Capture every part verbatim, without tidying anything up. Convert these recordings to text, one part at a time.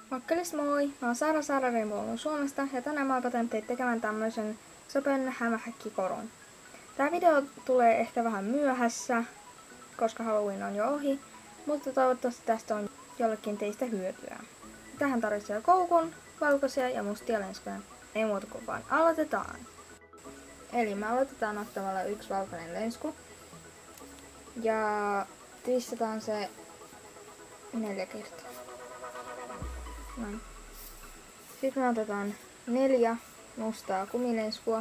Mokkelis moi! Mä oon Saara Saara Rainbow Suomesta ja tänään mä opetan teitä tekemään tämmöisen söpön hämähäkkikoron. Tää video tulee ehkä vähän myöhässä, koska Halloween on jo ohi, mutta toivottavasti tästä on jollekin teistä hyötyä. Tähän tarvitsee koukun, valkoisia ja mustia lenskoja. Ei muuta kuin vaan aloitetaan. Eli me aloitetaan ottamalla yksi valkoinen lensku. Ja twistataan se neljä kertaa. Noin. Sitten me otetaan neljä mustaa kumilenskua.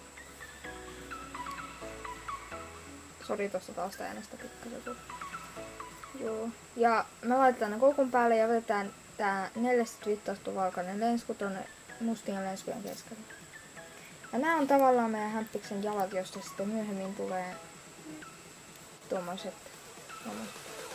Sori, tosta taas äänestä pikkasen. Joo. Ja me laitetaan ne koukun päälle ja otetaan tää neljästä twistastu valkoinen lensku tonne mustien lenskujen keskelle. Ja nää on tavallaan meidän hämpiksen jalat, josta sitten myöhemmin tulee tommoset. tommoset.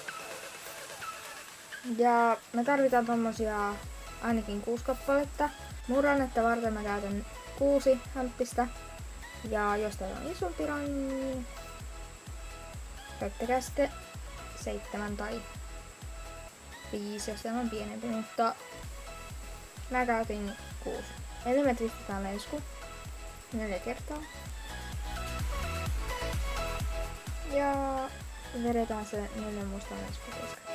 Ja me tarvitaan tommosia ainakin kuusi kappaletta. Mun rannetta varten mä käytän kuusi hämppistä. Ja jos teillä on isompi ranni, niin käyttäkää sitten seitsemän tai viisi, jos teillä on pienempi, mutta mä käytin kuusi. Eli me twistataan lensku neljä kertaa. Ja vedetään se neljä mustaa lenskua keskelle.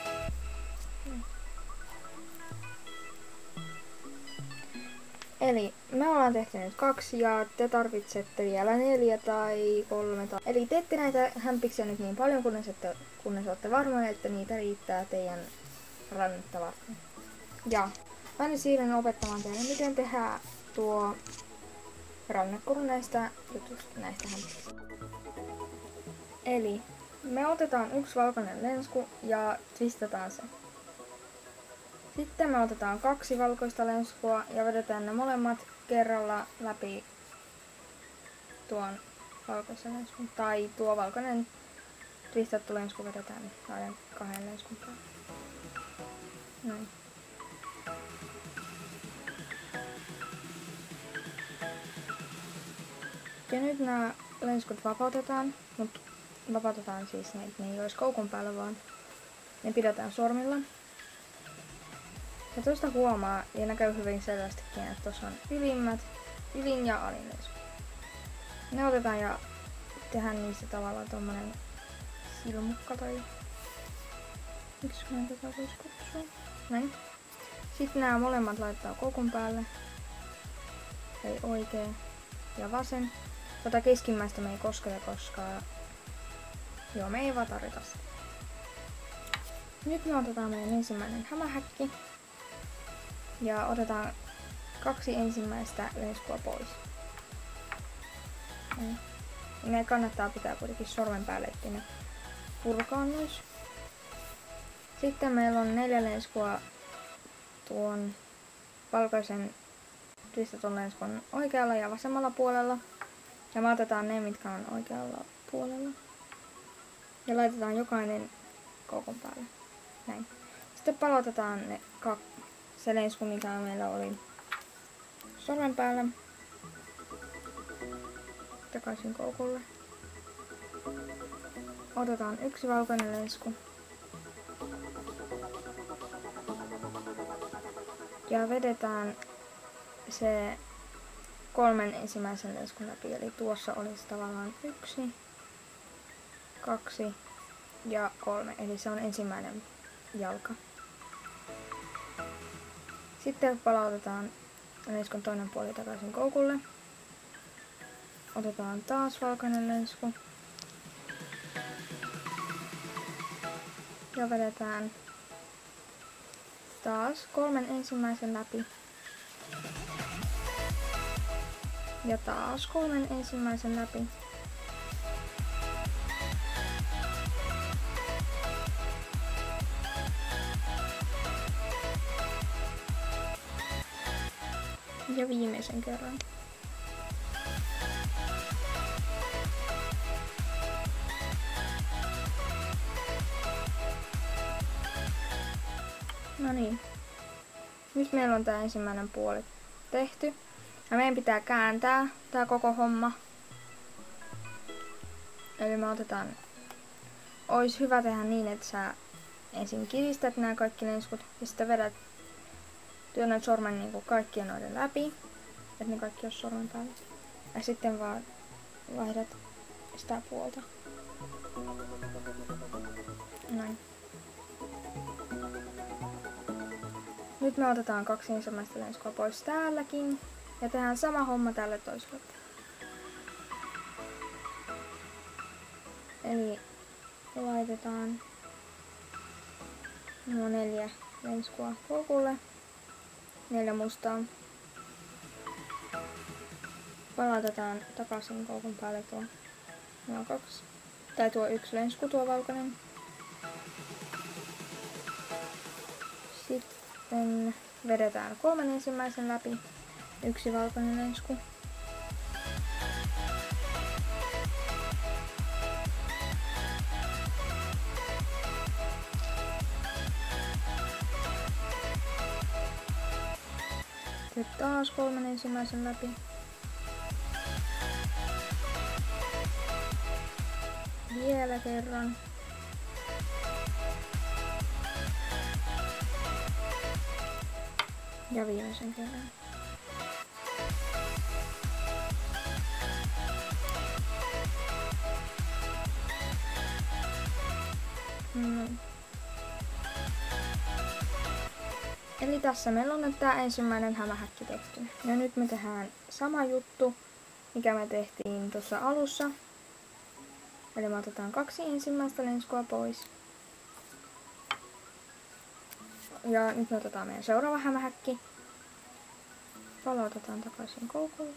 Eli me ollaan tehty nyt kaksi ja te tarvitsette vielä neljä tai kolme. Tai... Eli teette näitä hämpiksiä nyt niin paljon, kunnes, ette, kunnes olette varmoja, että niitä riittää teidän rannetta varten. Ja mä nyt siirryn opettamaan teille, miten tehdään tuo rannekoru näistä jutusta, näistä hämpiksistä. Eli me otetaan yksi valkoinen lensku ja twistataan se. Sitten me otetaan kaksi valkoista lenskua ja vedetään ne molemmat kerralla läpi tuon valkoisen lenskun. Tai tuo valkoinen twistattu lensku vedetään näiden kahden lenskun päälle. Noin. Ja nyt nämä lenskut vapautetaan, mutta vapautetaan siis ne, että ne ei olisi koukun päällä, vaan ne pidetään sormilla. Ja tuosta huomaa ja näkyy hyvin selvästikin, että tuossa on ylimmät, ylin ja alin lensku. Ne otetaan ja tehdään niistä tavallaan tommonen silmukka tai miksi mä tätä voisi kutsua. Näin. Sitten nämä molemmat laittaa koukun päälle. Eli oikea ja vasen. Tätä keskimmäistä me ei kosketa, koska joo, me ei vaan tarvita sitä. Nyt me otetaan meidän ensimmäinen hämähäkki. Ja otetaan kaksi ensimmäistä lenskua pois. Näin. Ne kannattaa pitää kuitenkin sormen päälle, ettei ne purkaannuisi. Sitten meillä on neljä lenskua tuon valkoisen twistatun lenskun oikealla ja vasemmalla puolella. Ja me otetaan ne, mitkä on oikealla puolella. Ja laitetaan jokainen koukun päälle. Näin. Sitten palautetaan ne kaksi. Se lensku, mikä meillä oli sormen päällä, takaisin koukulle. Otetaan yksi valkoinen lensku. Ja vedetään se kolmen ensimmäisen lenskun läpi. Eli tuossa olisi tavallaan yksi, kaksi ja kolme. Eli se on ensimmäinen jalka. Sitten palautetaan lenskun toinen puoli takaisin koukulle. Otetaan taas valkoinen lensku. Ja vedetään taas kolmen ensimmäisen läpi. Ja taas kolmen ensimmäisen läpi. Ja viimeisen kerran. No niin. Nyt meillä on tää ensimmäinen puoli tehty. Ja meidän pitää kääntää tää koko homma. Eli me otetaan... Ois hyvä tehdä niin, että sä ensin kiristät nämä kaikki lenskut ja sitten vedät Työnnän sormen niinku kaikkien noiden läpi, että ne kaikki olisi sormen päällä. Ja sitten vaan vaihdat sitä puolta. Noin. Nyt me otetaan kaksi ensimmäistä lenskua pois täälläkin. Ja tehdään sama homma tälle toiselle. Eli laitetaan nuo neljä lenskua koukulle. Neljä mustaa. Palautetaan takaisin koukun päälle tuo nuo kaksi. Tai tuo yksi lensku, tuo valkoinen. Sitten vedetään kolmen ensimmäisen läpi. Yksi valkoinen lensku. Sitten taas kolmen ensimmäisen läpi. Vielä kerran. Ja viimeisen kerran. No. Eli tässä meillä on nyt tää ensimmäinen hämähäkki tehty. Ja nyt me tehdään sama juttu, mikä me tehtiin tuossa alussa. Eli me otetaan kaksi ensimmäistä lenskua pois. Ja nyt me otetaan meidän seuraava hämähäkki. Palautetaan takaisin koukulle.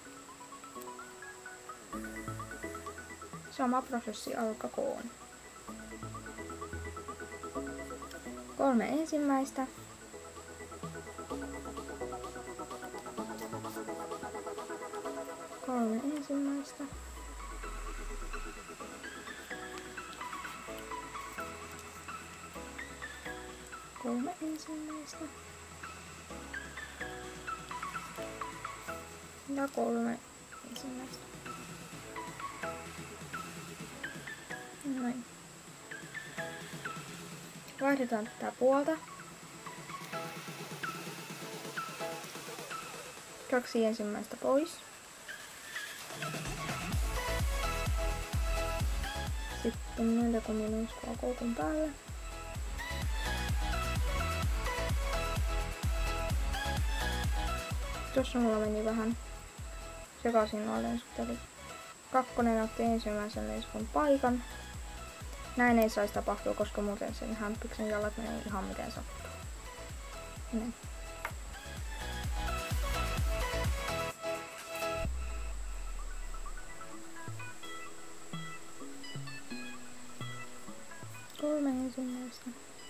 Sama prosessi alkakoon. Kolme ensimmäistä. Kolme ensimmäistä. Kolme ensimmäistä. Ja kolme ensimmäistä. Noin. Vaihdetaan tätä puolta. Kaksi ensimmäistä pois. Sitten neljä kumilenskua koukun päälle. Tuossa mulla meni vähän sekaisin nuo lenskut, eli kakkonen otti ensimmäisen lenskun paikan. Näin ei saisi tapahtua, koska muuten sen hämpiksen jalat menee ihan miten sattuu. Näin. Kolme ensimmäistä.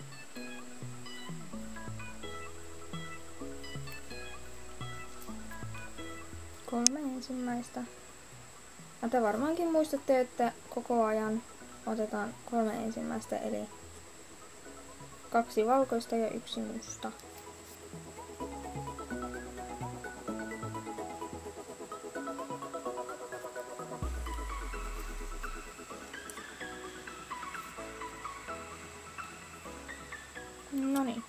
Kolme ensimmäistä. Ja te varmaankin muistatte, että koko ajan otetaan kolme ensimmäistä, eli kaksi valkoista ja yksi musta. Noniin.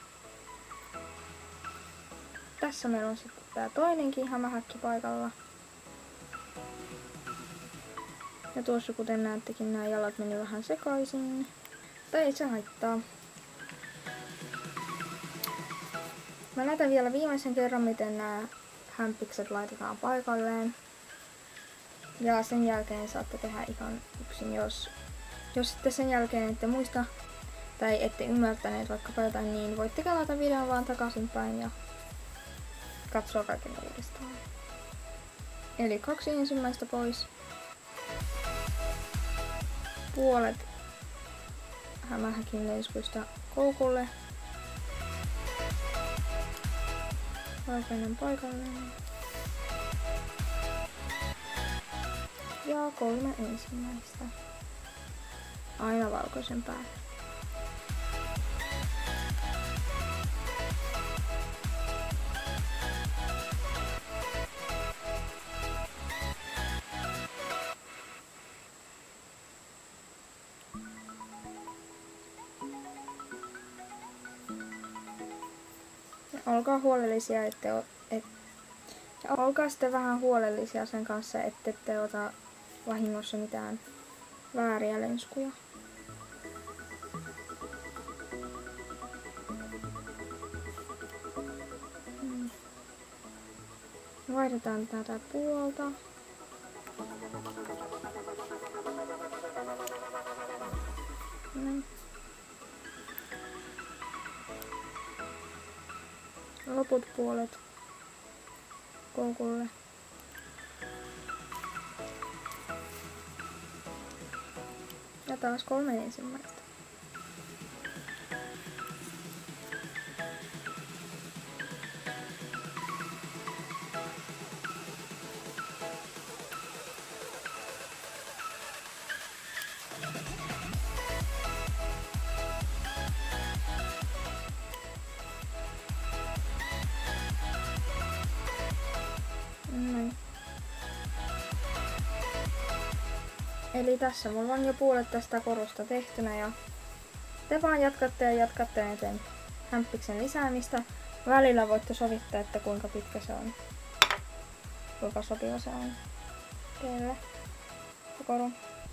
Tässä meillä on sitten tää toinenkin hämähäkki paikalla. Ja tuossa kuten näettekin nämä jalat meni vähän sekaisin. Tai ei se haittaa. Mä näytän vielä viimeisen kerran miten nämä hämpikset laitetaan paikalleen. Ja sen jälkeen saatte tehdä ihan yksin, jos, jos sitten sen jälkeen ette muista tai ette ymmärtäneet vaikkapa jotain, niin voitte kelata videon vaan takaisinpäin ja katsoa kaiken uudestaan. Eli kaksi ensimmäistä pois. Puolet hämähäkin lenskuista koukulle. Valkoinen paikalleen. Ja kolme ensimmäistä. Aina valkoisen päälle. olkaa huolellisia, ette o, et, ja olkaa sitten vähän huolellisia sen kanssa, ette te ota vahingossa mitään vääriä lenskuja. Hmm. Vaihdetaan tätä puolta. Näin. Loput puolet koukulle. Ja taas kolme ensimmäistä. Näin. Eli tässä mulla on jo puolet tästä korusta tehtynä ja te vaan jatkatte ja jatkatte näiden hämppiksen lisäämistä. Välillä voitte sovittaa, että kuinka pitkä se on, kuinka sopiva se on teille koru.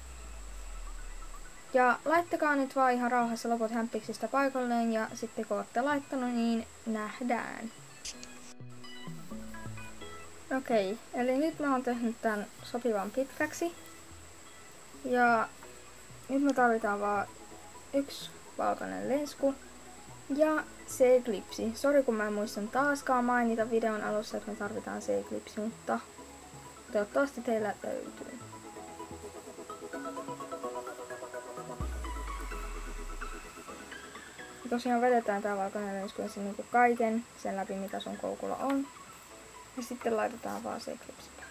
Ja laittakaa nyt vaan ihan rauhassa loput hämppiksistä paikalleen ja sitten kun olette laittanut, niin nähdään. Okei, eli nyt mä oon tehnyt tän sopivan pitkäksi. Ja nyt me tarvitaan vaan yksi valkoinen lensku ja C-klipsi. Sori kun mä en muistan taaskaan mainita videon alussa, että me tarvitaan C-klipsi, mutta toivottavasti teillä löytyy. Ja tosiaan vedetään tää valkoinen lensku ensin niin kuin kaiken sen läpi, mitä sun koukulla on. Ja sitten laitetaan vaan C-klipsi päälle.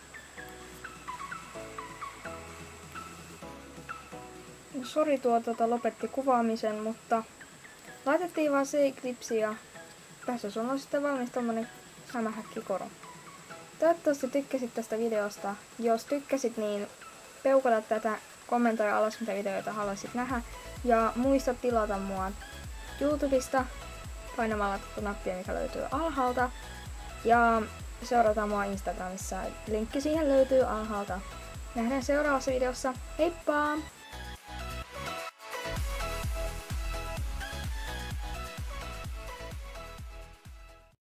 Sori tuo tuota lopetti kuvaamisen, mutta laitettiin vaan C-klipsi ja tässä sun on sitten valmis tommonen hämähäkkikoro. Toivottavasti tykkäsit tästä videosta. Jos tykkäsit, niin peukata tätä, kommentoi alas mitä videoita haluaisit nähdä. Ja muista tilata mua YouTubesta painamalla tätä nappia, mikä löytyy alhaalta. Ja seurata mua Instagramissa. Linkki siihen löytyy alhaalta. Nähdään seuraavassa videossa. Heippa!